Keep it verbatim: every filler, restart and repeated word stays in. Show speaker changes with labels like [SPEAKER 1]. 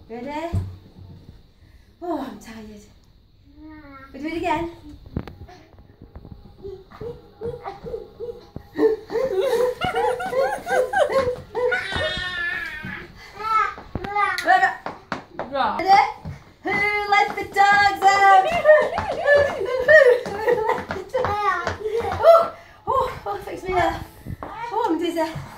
[SPEAKER 1] Ready? Oh, I'm tired. We'll do it again. Ready? Who let the dogs out? Who let the dogs out? Oh, oh, oh, fix me up. Oh, I'm dizzy.